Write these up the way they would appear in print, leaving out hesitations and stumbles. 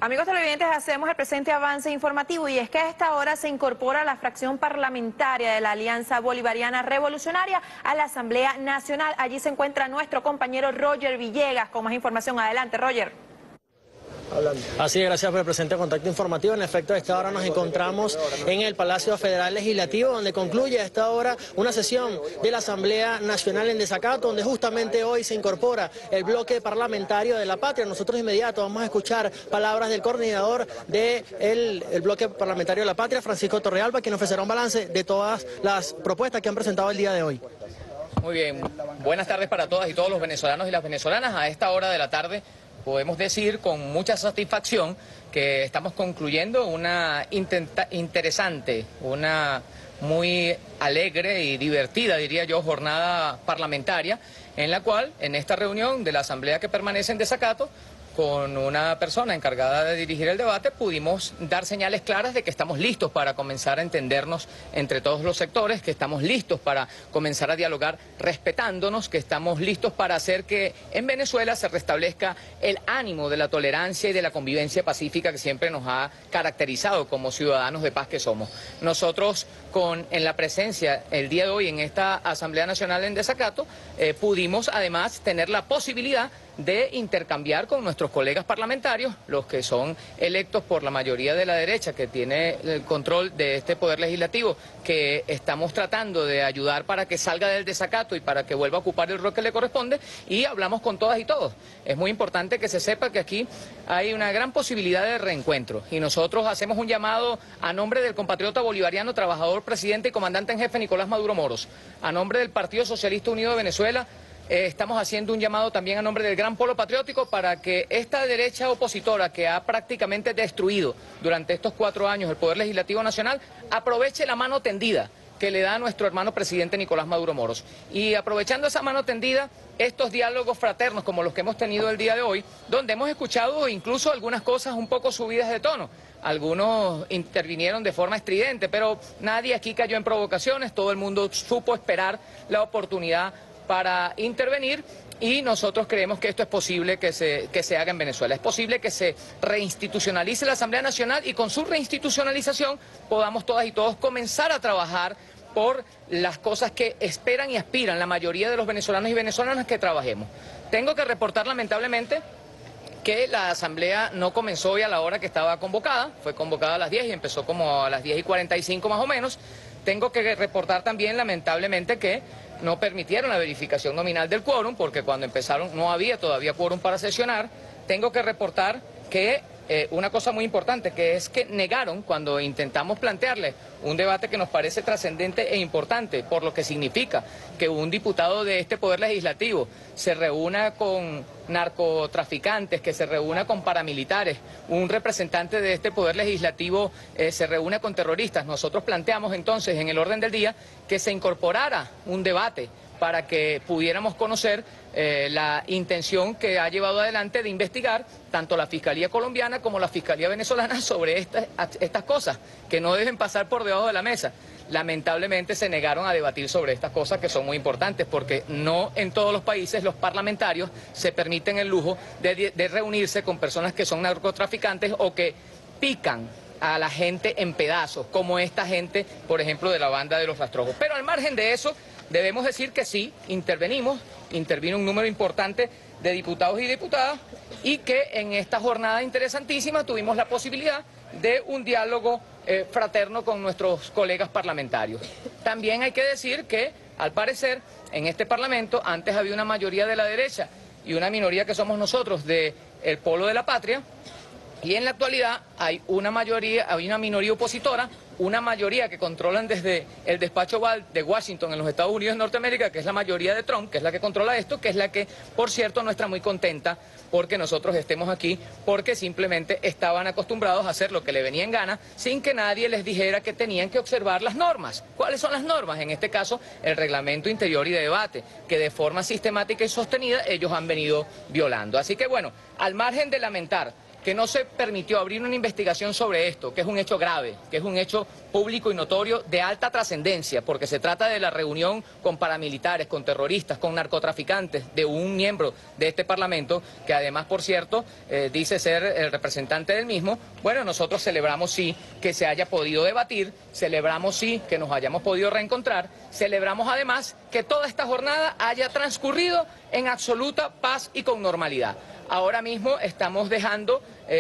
Amigos televidentes, hacemos el presente avance informativo y es que a esta hora se incorpora la fracción parlamentaria de la Alianza Bolivariana Revolucionaria a la Asamblea Nacional. Allí se encuentra nuestro compañero Roger Villegas con más información. Adelante, Roger. Así es, gracias por el presente contacto informativo. En efecto, a esta hora nos encontramos en el Palacio Federal Legislativo, donde concluye a esta hora una sesión de la Asamblea Nacional en desacato, donde justamente hoy se incorpora el bloque parlamentario de la patria. Nosotros de inmediato vamos a escuchar palabras del coordinador del bloque parlamentario de la patria, Francisco Torrealba, quien ofrecerá un balance de todas las propuestas que han presentado el día de hoy. Muy bien, buenas tardes para todas y todos los venezolanos y las venezolanas. A esta hora de la tarde podemos decir con mucha satisfacción que estamos concluyendo una interesante, una muy alegre y divertida, diría yo, jornada parlamentaria, en la cual, en esta reunión de la Asamblea que permanece en desacato, con una persona encargada de dirigir el debate, pudimos dar señales claras de que estamos listos para comenzar a entendernos entre todos los sectores, que estamos listos para comenzar a dialogar respetándonos, que estamos listos para hacer que en Venezuela se restablezca el ánimo de la tolerancia y de la convivencia pacífica que siempre nos ha caracterizado como ciudadanos de paz que somos. Nosotros, en la presencia el día de hoy en esta Asamblea Nacional en desacato, pudimos además tener la posibilidad de intercambiar con nuestros colegas parlamentarios, los que son electos por la mayoría de la derecha, que tiene el control de este poder legislativo, que estamos tratando de ayudar para que salga del desacato y para que vuelva a ocupar el rol que le corresponde, y hablamos con todas y todos. Es muy importante que se sepa que aquí hay una gran posibilidad de reencuentro, y nosotros hacemos un llamado a nombre del compatriota bolivariano, trabajador, presidente y comandante en jefe Nicolás Maduro Moros, a nombre del Partido Socialista Unido de Venezuela. Estamos haciendo un llamado también a nombre del Gran Polo Patriótico para que esta derecha opositora que ha prácticamente destruido durante estos 4 años el Poder Legislativo Nacional aproveche la mano tendida que le da a nuestro hermano presidente Nicolás Maduro Moros. Y aprovechando esa mano tendida, estos diálogos fraternos como los que hemos tenido el día de hoy, donde hemos escuchado incluso algunas cosas un poco subidas de tono. Algunos intervinieron de forma estridente, pero nadie aquí cayó en provocaciones, todo el mundo supo esperar la oportunidad para intervenir, y nosotros creemos que esto es posible que se haga en Venezuela. Es posible que se reinstitucionalice la Asamblea Nacional y con su reinstitucionalización podamos todas y todos comenzar a trabajar por las cosas que esperan y aspiran la mayoría de los venezolanos y venezolanas que trabajemos. Tengo que reportar lamentablemente que la asamblea no comenzó hoy a la hora que estaba convocada, fue convocada a las 10 y empezó como a las 10:45 más o menos. Tengo que reportar también lamentablemente que no permitieron la verificación nominal del quórum, porque cuando empezaron no había todavía quórum para sesionar. Tengo que reportar que una cosa muy importante, que es que negaron cuando intentamos plantearle un debate que nos parece trascendente e importante, por lo que significa que un diputado de este Poder Legislativo se reúna con narcotraficantes, que se reúna con paramilitares, un representante de este Poder Legislativo se reúne con terroristas. Nosotros planteamos entonces en el orden del día que se incorporara un debate para que pudiéramos conocer la intención que ha llevado adelante de investigar tanto la Fiscalía colombiana como la Fiscalía venezolana sobre estas cosas, que no deben pasar por debajo de la mesa. Lamentablemente se negaron a debatir sobre estas cosas que son muy importantes, porque no en todos los países los parlamentarios se permiten el lujo de reunirse con personas que son narcotraficantes o que pican a la gente en pedazos, como esta gente, por ejemplo, de la banda de los Rastrojos. Pero al margen de eso, debemos decir que sí, intervino un número importante de diputados y diputadas, y que en esta jornada interesantísima tuvimos la posibilidad de un diálogo fraterno con nuestros colegas parlamentarios. También hay que decir que, al parecer, en este Parlamento antes había una mayoría de la derecha y una minoría que somos nosotros del Polo de la Patria, y en la actualidad hay una minoría opositora, una mayoría que controlan desde el despacho Oval de Washington en los Estados Unidos de Norteamérica, que es la mayoría de Trump, que es la que controla esto, que es la que, por cierto, no está muy contenta porque nosotros estemos aquí, porque simplemente estaban acostumbrados a hacer lo que le venía en gana, sin que nadie les dijera que tenían que observar las normas. ¿Cuáles son las normas? En este caso, el reglamento interior y de debate, que de forma sistemática y sostenida ellos han venido violando. Así que bueno, al margen de lamentar que no se permitió abrir una investigación sobre esto, que es un hecho grave, que es un hecho público y notorio de alta trascendencia, porque se trata de la reunión con paramilitares, con terroristas, con narcotraficantes, de un miembro de este Parlamento, que además, por cierto, dice ser el representante del mismo. Bueno, nosotros celebramos sí que se haya podido debatir, celebramos sí que nos hayamos podido reencontrar, celebramos además que toda esta jornada haya transcurrido en absoluta paz y con normalidad. Ahora mismo estamos dejando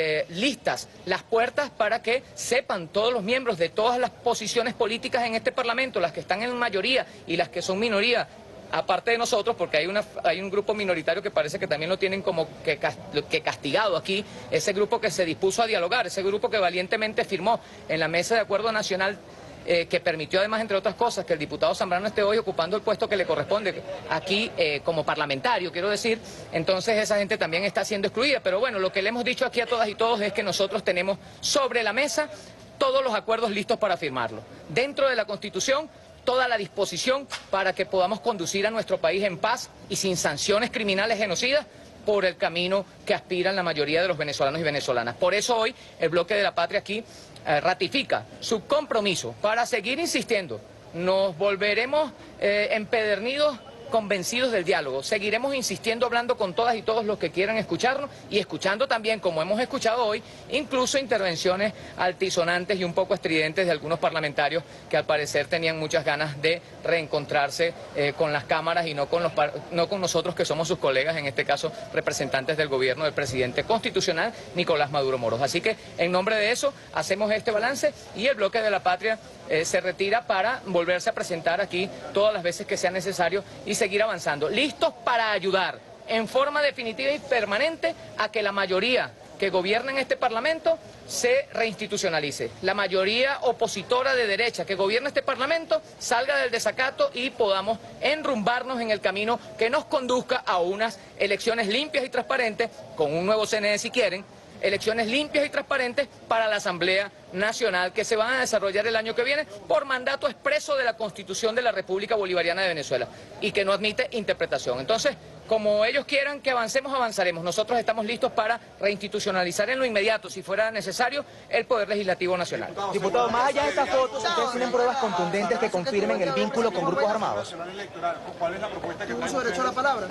listas las puertas para que sepan todos los miembros de todas las posiciones políticas en este Parlamento, las que están en mayoría y las que son minoría, aparte de nosotros, porque hay un grupo minoritario que parece que también lo tienen como que castigado aquí, ese grupo que se dispuso a dialogar, ese grupo que valientemente firmó en la Mesa de Acuerdo Nacional, que permitió además, entre otras cosas, que el diputado Zambrano esté hoy ocupando el puesto que le corresponde aquí como parlamentario, quiero decir. Entonces esa gente también está siendo excluida. Pero bueno, lo que le hemos dicho aquí a todas y todos es que nosotros tenemos sobre la mesa todos los acuerdos listos para firmarlos. Dentro de la Constitución, toda la disposición para que podamos conducir a nuestro país en paz y sin sanciones criminales genocidas por el camino que aspiran la mayoría de los venezolanos y venezolanas. Por eso hoy el Bloque de la Patria aquí ratifica su compromiso para seguir insistiendo. Nos volveremos empedernidos, convencidos del diálogo. Seguiremos insistiendo, hablando con todas y todos los que quieran escucharnos y escuchando también, como hemos escuchado hoy, incluso intervenciones altisonantes y un poco estridentes de algunos parlamentarios que al parecer tenían muchas ganas de reencontrarse con las cámaras y no con nosotros, que somos sus colegas, en este caso representantes del gobierno del presidente constitucional Nicolás Maduro Moros. Así que en nombre de eso hacemos este balance y el Bloque de la Patria se retira para volverse a presentar aquí todas las veces que sea necesario y seguir avanzando, listos para ayudar en forma definitiva y permanente a que la mayoría que gobierna en este Parlamento se reinstitucionalice. La mayoría opositora de derecha que gobierna este Parlamento salga del desacato y podamos enrumbarnos en el camino que nos conduzca a unas elecciones limpias y transparentes, con un nuevo CNE si quieren, elecciones limpias y transparentes para la Asamblea Nacional que se van a desarrollar el año que viene por mandato expreso de la Constitución de la República Bolivariana de Venezuela y que no admite interpretación. Entonces, como ellos quieran que avancemos, avanzaremos. Nosotros estamos listos para reinstitucionalizar en lo inmediato, si fuera necesario, el Poder Legislativo Nacional. Diputado, más allá de estas fotos, ¿ustedes tienen pruebas contundentes que confirmen el vínculo con grupos armados? ¿Cuál es la propuesta que uso derecho a la palabra?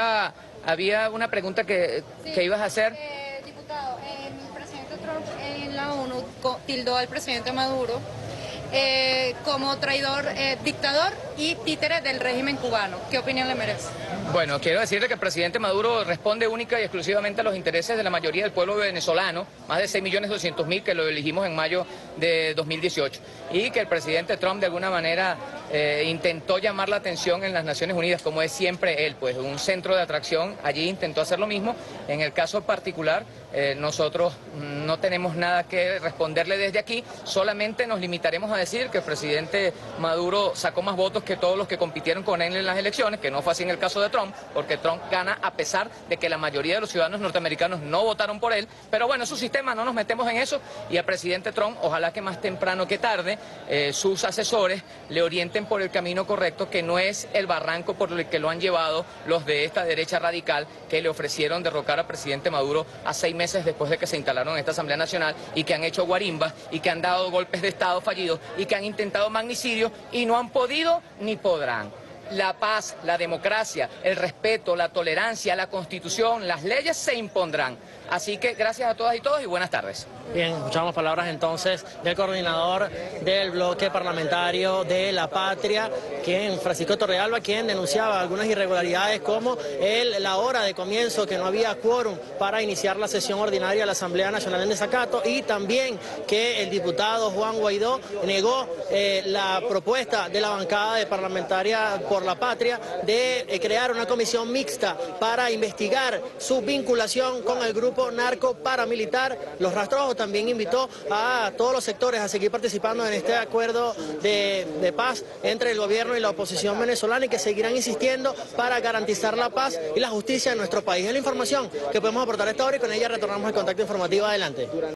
Había una pregunta que ibas a hacer. Diputado, el presidente Trump en la ONU tildó al presidente Maduro como traidor, dictador y títere del régimen cubano. ¿Qué opinión le merece? Bueno, quiero decirle que el presidente Maduro responde única y exclusivamente a los intereses de la mayoría del pueblo venezolano, más de 6.200.000 que lo elegimos en mayo de 2018, y que el presidente Trump de alguna manera intentó llamar la atención en las Naciones Unidas, como es siempre él, pues un centro de atracción, allí intentó hacer lo mismo. En el caso particular, nosotros no tenemos nada que responderle desde aquí, solamente nos limitaremos a decir que el presidente Maduro sacó más votos que todos los que compitieron con él en las elecciones, que no fue así en el caso de Trump, porque Trump gana a pesar de que la mayoría de los ciudadanos norteamericanos no votaron por él. Pero bueno, es su sistema, no nos metemos en eso, y al presidente Trump, ojalá que más temprano que tarde, sus asesores le orienten por el camino correcto, que no es el barranco por el que lo han llevado los de esta derecha radical, que le ofrecieron derrocar al presidente Maduro a 6 meses después de que se instalaron en esta Asamblea Nacional, y que han hecho guarimbas, y que han dado golpes de Estado fallidos, y que han intentado magnicidios, y no han podido ni podrán. La paz, la democracia, el respeto, la tolerancia, la Constitución, las leyes se impondrán. Así que gracias a todas y todos y buenas tardes. Bien, escuchamos palabras entonces del coordinador del bloque parlamentario de La Patria, Francisco Torrealba, quien denunciaba algunas irregularidades como la hora de comienzo, que no había quórum para iniciar la sesión ordinaria de la Asamblea Nacional en desacato, y también que el diputado Juan Guaidó negó la propuesta de la bancada de parlamentaria por La Patria de crear una comisión mixta para investigar su vinculación con el grupo narco paramilitar Los Rastrojos. También invitó a todos los sectores a seguir participando en este acuerdo de paz entre el gobierno y la oposición venezolana, y que seguirán insistiendo para garantizar la paz y la justicia en nuestro país. Es la información que podemos aportar a esta hora, y con ella retornamos al contacto informativo. Adelante.